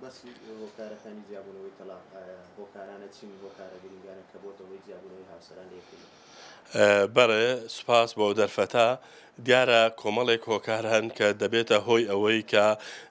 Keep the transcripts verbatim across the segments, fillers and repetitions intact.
بەسی هۆکارەکانی جیابوونەوەی تەلاق هۆکارانە چین هۆکارە گرنگانە کە بۆتەوەی جیابوونەوەی هاوسەران لێکردن؟ بەڕێ سوپاس بۆ دەرفەتا دیارە کۆمەڵێک هۆکاران کە دەبێتە هۆی ئەوەی کە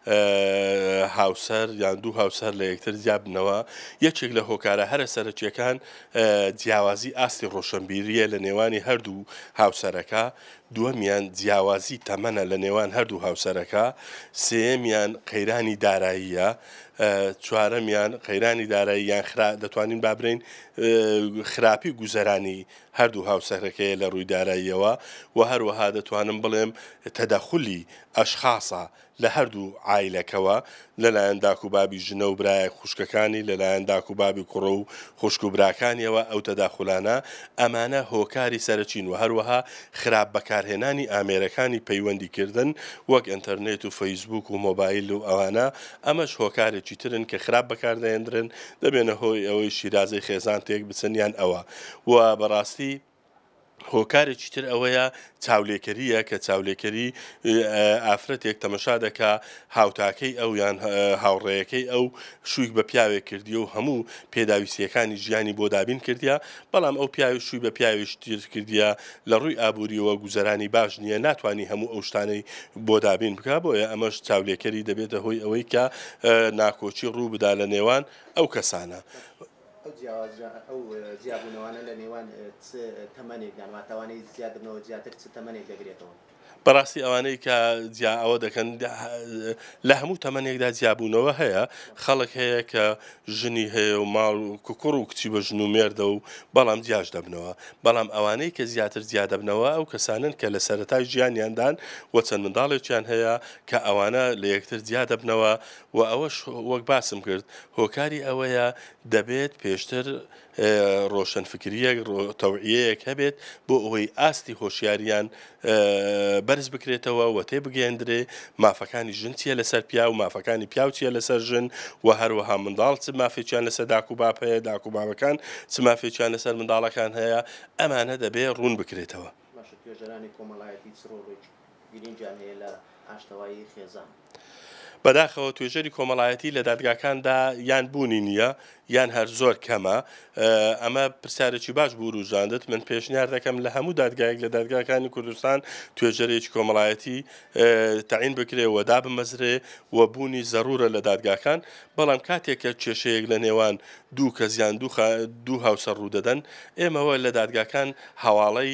هاوسەر یان دوو هاوسەر لە یەکتر جیابنەوە. یەکێک لە هۆکارە هەرە سەرەکیەکان جیاوازی ئاستی ڕۆشنبیریە لە نێوانی هەردوو هاوسەرەکە، دووەمیان جیاوازی تەمەنە لە نێوان هەردوو هاوسەرەکە، سێمیان قەیرانی داراییە، چوارەمیان قەیرانی دارایی یان دەتوانین بابرین خراپی گوزەرانی هەردوو هاوسەرەکەیە لە ڕووی داراییەوە، و هەروەها دەتوانم بڵێم تەدەخولی ئەشخاصە لە هەردوو عایلەکەوە لەلایەن داک و بابی ژنە و برایە خوشکەکانی، لەلایەن داک و بابی کوڕە و خوشک و براکانیەوە. ئەو تەداخولانە ئەمانە هۆکاری سەرچین و هەروەها خراپ بەکارهێنانی ئامێرەکانی پەیوەندیکردن وەک ئینتەرنێت و فەیسبوک و مۆبایل و ئەوانە، ئەمەش هۆکارێکی ترن کە خراپ بەکاردەهێنرن دەبێنە هۆی ئەوەی شیرازەی خێزان تێک بچنیان ئەوە. و بەڕاستی هۆکارێکی تر ئەوەیە چاولێکەریە کە چاولێکەری ئافرەتێک تەمەشا دەکا هاوتاکەی ئەو یان هاوڕێیەکەی ئەو شووی بە پیاوێک کردیە و هەموو پێداویستیەکانی ژیانی بۆ دابین کردیا، بەڵام ئەو پیاوی شووی بە پیاویش تیر کردیە لە ڕووی ئابووریەوە گوزەرانی باش نییە، ناتوانانی هەموو ئەو شتانەی بۆ دابین بکە. بۆیە ئەمەش چاولێکەری دەبێتە هۆی ئەوەی کە ناکۆچی ڕوو بدا لە نێوان ئەو کەسانە. ئەو جیابوونەوانە لە نێوان تەمەنێکدان واتەوانەی زیادبنەوە زیاتر چ تەمەنێک دەگرێتەوە؟ بەڕاستی ئەوانەی کە جیا ئەوە دەکەن لە هەموو تەمەنێکدا جیابوونەوە هەیە. خەڵک هەیە کە ژنی هەیە و ماڵ و کوکوڕ و کچی بە ژن و مێردە و بەڵام جیاش دەبنەوە، بەڵام ئەوانەی کە زیاتر جیا دەبنەوە ئەو کەسانن کە لە سەرەتای ژیانیاندان و چەند منداڵێکیان هەیە کە ئەوانە لە یەکتر جیا دەبنەوە. و ئەوەش وەک باسم کرد هۆکاری ئەوەیە دەبێت پێشتر ڕۆشنفکریەک تەوعیەیەک هەبێت بۆ ئەوەی ئاستی هۆشیاریان بەرز بکرێتەوە و تێبگەێندرێ مافەکانی ژن چیە لەسەر پیا و مافەکانی پیا و چیە لەسەر ژن، و هەروەها منداڵ چ مافێکیان لەسەر داک و باپ هەیە، داک و بابەکان چ مافێکیان لەسەر منداڵەکان هەیە، ئەمانە دەبێ ڕوون بکرێتەوە. باشە توێژەرانی کۆمەڵایەتی چ ڕۆڵێکی گرنگیان هەیە لە ئاشتەوایی خێزان؟ بەداخەوە توێژەری کۆمەڵایەتی لە دادگاکاندا یان بوونی نییە یان هەر زۆر کەمە. ئەمە پرسیارێکی باش بوروژاندت. من پێشنیار دەکەم لە هەموو دادگایەک لە دادگاکانی کوردستان توێژەرێکی کۆمەڵایەتی تەعین بکرێ و دابمەزرێ و بوونی زەرورە لە دادگاکان. بەڵام کاتێکە کێشەیەک لە نێوان دوو کەسیان دوو هاوسەر ڕوو دەدەن، ئێمەوە لە دادگاکان هەواڵەی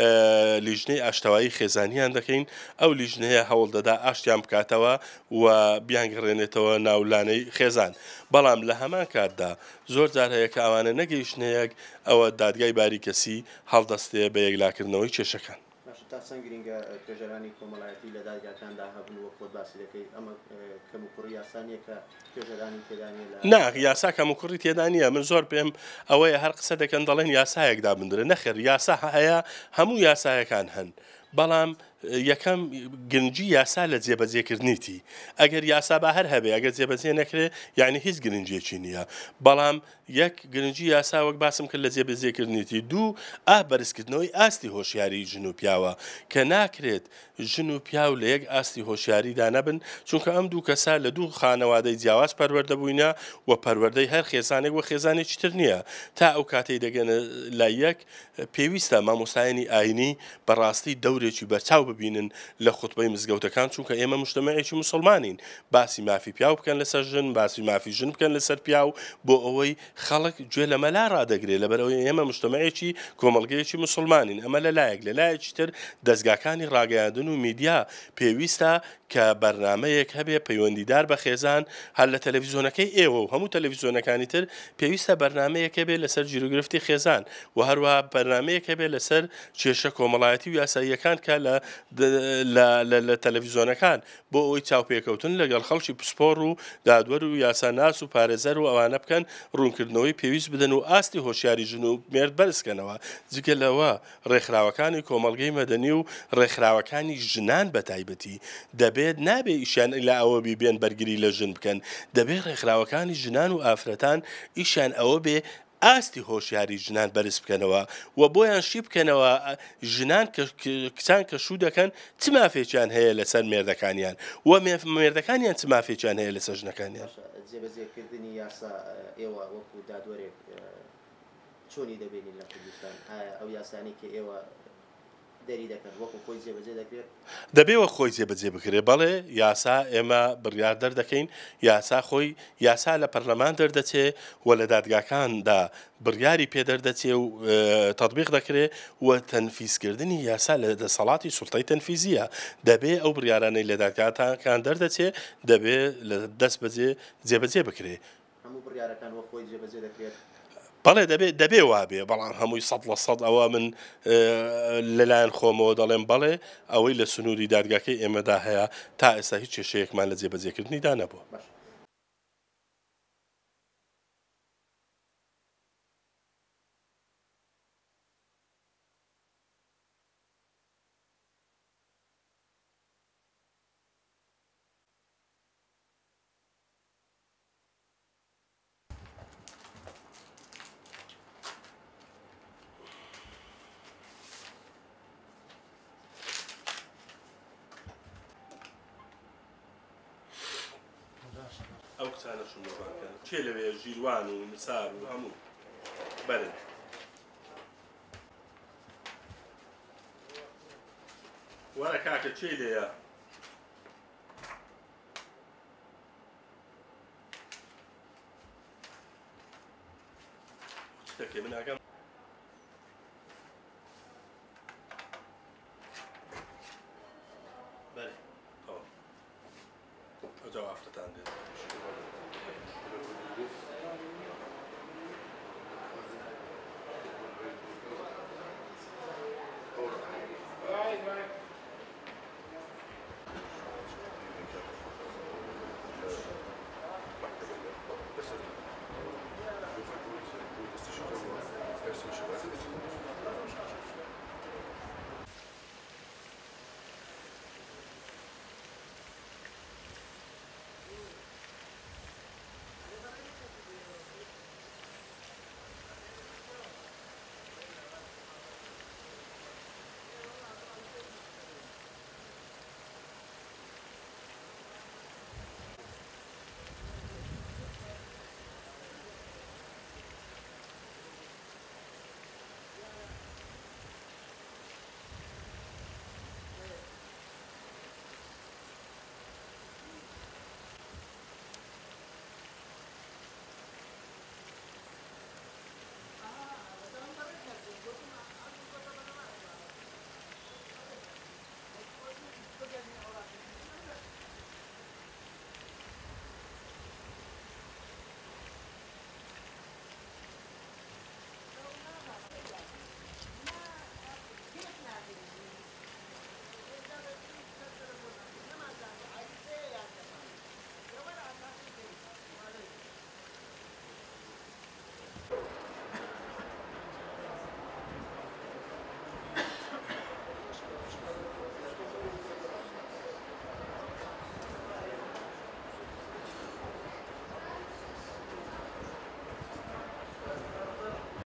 لیژنەی ئاشتەوایی خێزانیان دەکەین. ئەو لیژنەیە هەوڵ دەدا ئاشتیان بکاتەوە و بیانگەڕێنێتەوە ناولانەی خێزان. بەڵام لە هەمان کاتدا زۆر جار هەیە کە ئەوانە نەگەیشتنەیەک ئەوە دادگای باری کەسی هەڵدەستێ بە یەکلاکردنەوەی کێشەکان. تا چەند گرنگە توێژەرانی کۆمەڵایەتی لە دادگاکاندا هەبن وە خۆت باسی دەکەی ئەمە کەم و کوڕی یاسانیە کە توێژەرانی تێدا نیە؟ نا یاسا کەم و کوڕی تێدا نییە. من زۆر پێم ئەوەیە هەر قسە دەکەن دەڵێن یاسایەکدا بندرە. نەخێر، یاسا هەیە، هەموو یاسایەکان هەن، بەڵام یەکەم گرنگی یاسا لە جێبەجێکردنیتی. ئەگەر یاسا با هەر هەبێ ئەگەر جێبەجێ نەکرێ یعنی هیچ گرنگیەکی نییە. بەڵام یەک گرنگی یاسا وەک باسم کرد لە جێبەجێکردنیتی. دوو ئا بەرزکردنەوەی ئاستی هۆشیاری ژن و پیاوە کە ناکرێت ژن و پیاو لە یەک ئاستی هۆشیاریدا نەبن، چونکە ئەم دوو کەسا لە دوو خانەوادەی جیاواز پەروەردە بووینە و پەروەردەی هەر خێزانێک وە خێزانێکی تر نییە. تا ئەو کاتەی دەگەنە لای یەک پێویستە مامۆستایانی ئاینی بەڕاستی دەورێکی بەرچاو ببینن لە خوتبەی مزگەوتەکان، چونکە ئێمە مجتەمەعێکی موسڵمانین. باسی مافی پیاو بکەن لەسەر ژن، باسی مافی ژن بکەن لەسەر پیاو، بۆ ئەوەی خەڵک گوێ لە مەلا ڕادەگرێت، لەبەرەوەی ئێمە مجتەمەعێکی کۆمەڵگەیەکی موسڵمانین. ئەمە لەلایەک لەلایەکی تر دەستگاکانی ڕاگەیاندن و میدیا پێویستە کە بەرنامەیەک هەبێ پەیوەندیدار بە خێزان، هەر لە تەلەڤیزۆنەکەی ئێوە و هەموو تەلەڤیزۆنەکانی تر پێویستە بەرنامەیەک هەبێ لەسەر جیرۆگرفتی خێزان و هەروەها بەرنامەیەک هەبێ لەسەر کێشە کۆمەڵایەتی و یاساییەکان کە لە تەلەڤیزۆنەکان بۆ ئەوەی چاوپێکەوتن لەگەڵ خەڵکی پسپۆڕ و دادوەر و یاساناس و پارێزەر و ئەوانە بکەن، ڕوونکردنەوەی پێویست بدەن و ئاستی هۆشیاری ژن و مێرد بەرزکەنەوە. جگە لەوە ڕێکخراوەکانی کۆمەڵگەی مەدەنی و ڕێکخراوەکانی ژنان بە تایبەتی دەبێت نابێ ئیشیان لە ئەوە بیبێن بەرگری لە ژن بکەن، دەبێت ڕێکخراوەکانی ژنان و ئافرەتان ئیشیان ئەوە بێ ئاستی هۆشیاری ژنان بەرز بکەنەوە و بۆیان شی بکەنەوە ژنان کچان کە شوو دەکەن چ مافێکیان هەیە لەسەر مێردەکانیان و مێردەکانیان چ مافێکیان هەیە لەسەر ژنەکانیان. جێبەجێکردنی یاسا ئێوە وەکو دادوەرێک چۆنی دەبێنین لە کوردستان ئەو یاسانی کە ئێوە دەری دەکەن وەکو خۆی جێبەجێ دەکرێت دەبێەوە خۆی جێبەجێ بکرێت بەڵێ یاسا ئێمە بڕیار دەردەکەین یاسا خۆی یاسا لە پەرلەمان دەردەچێ و لە دادگاکاندا بڕیاری پێدەردەچێ و تەطبیق دەکرێت و تەنفیزکردنی یاسا لە دەسەڵاتی سوڵتەی تەنفیزیە دەبێ ئەو بڕیارانەی لە دادگاکان دەردەچێ دەبێ لە دەست بەجێ جێبەجێ بکرێت. هەموو بڕیارەکان وە خۆی جێبەجێ دەکرێت. بەڵێ دەبێ دەبێ وابێ بەڵام هەمووی سەد لە سەد ئەوە من لەلایەن خۆمەوە دەڵێم بەڵێ ئەوەی لە سنووری دادگاکەی ئێمەدا هەیە تا ئێستا هیچ کێشەیەکمان لە جێبەجێکردنیدا نەبووە. ئەو کچانەشم لەبانکە چێ لەوێ ژیروان و نسار و هەموو بەرن وەرە کاکە چێ لێیە شتێکی من ئەگەم بەرێ ئەو ئەو جاو ئافرەتان دێت